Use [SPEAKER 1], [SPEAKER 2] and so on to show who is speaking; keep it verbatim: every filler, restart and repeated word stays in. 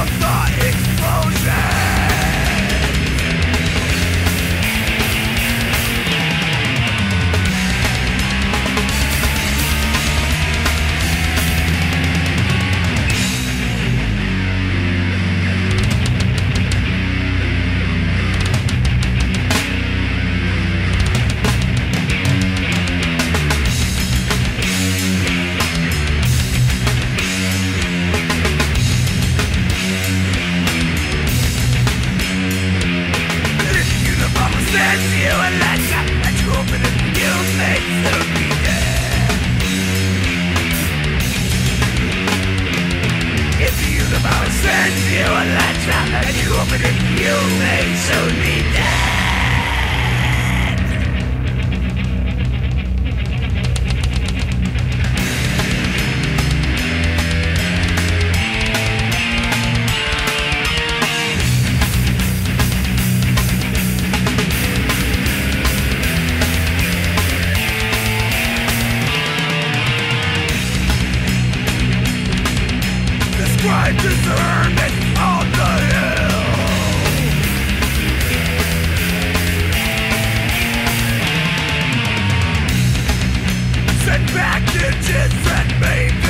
[SPEAKER 1] of the explosion. You and let's up and you open it, you may soon be dead. If the universe sends you a letter and you open it, you may soon be dead. Crime discernment on the hill. Send back digits and maybe